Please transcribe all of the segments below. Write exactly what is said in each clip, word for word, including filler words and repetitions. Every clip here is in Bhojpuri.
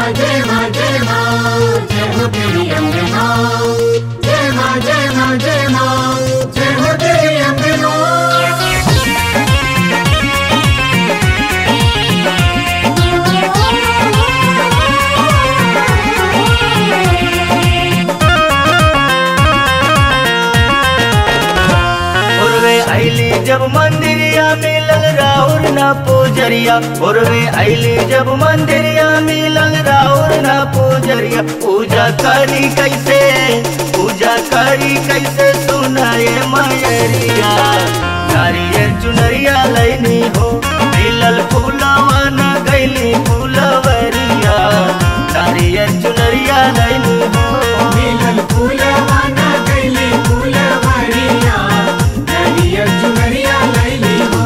माँ जय माँ जय माँ जय हो तेरी अम्बे माँ। जय माँ जय माँ जय माँ जय हो तेरी अम्बे माँ। आईली जब मंदिरिया मिलल राउर ना पूजरिया। पूर्वे आईली जब मंदिरिया मिलल राउर ना पूजरिया। पूजा करी कैसे पूजा करी कैसे सुनाए मयरिया। नारियल चुनरिया लैनी हो मिलल फूलवा न गैली फूलवरिया। नारियल चुनरिया लैनी हो मिलल फूलवा न गैली फूलवरिया। नारियल चुनरिया लैली हो।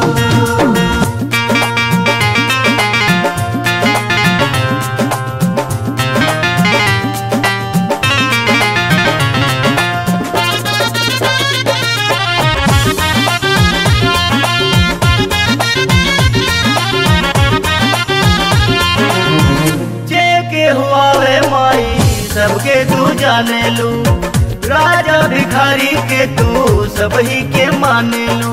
सबके तू जाने लू राजा भिखारी के तू सबही के माने लू।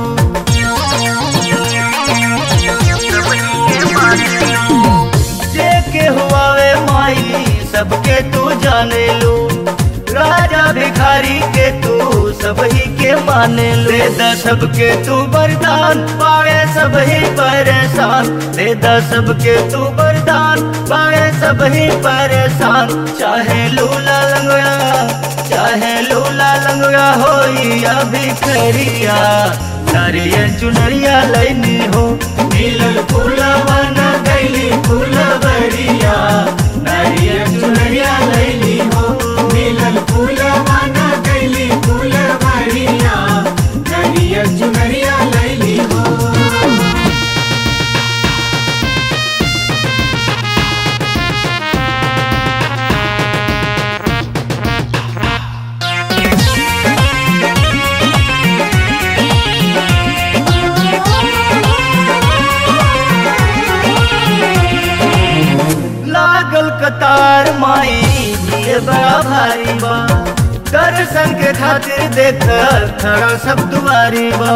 जे के हुआवे माई सबके तू जाने लू राजा भिखारी के तू सबही के माने लू। दे दा सबके तू वरदान पाए सबही परेशान। दे दा सबके तू वरदान पाए सबही परेशान। चाहे लूला लंगड़ा चाहे लूला लंगड़ा होई या भिखरिया। नारियल चुनरिया लैनी हो मिलल फूलवा न गैली फूलवरिया। नारियल चुनरिया लैनी हो मिलल फूलवा न गैली फूलवरिया। नारियल चुनरिया लैनी हो। लागल कतार माई ये बड़ा भारी बा। दर्शन के खातिर देख खड़ा सब दुआरी बा।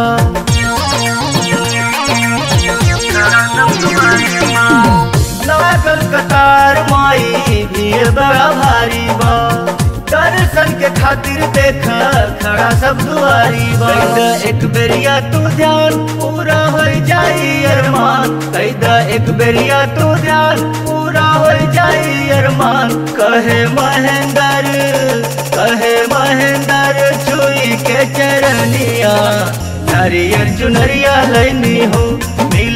लागल कतार माई ये बड़ा भारी बा। दर्शन के खातिर देख खड़ा सब दुआरी बा। एक बेरिया तू ध्यान पूरा हो जाई अरमान। कैदा एक बेरिया तू ध्यान पूरा हो जाई अरमान। कहे महेंद्र कहे महेंद्र छुई के चरनिया। नारियल चुनरिया लैनी हो।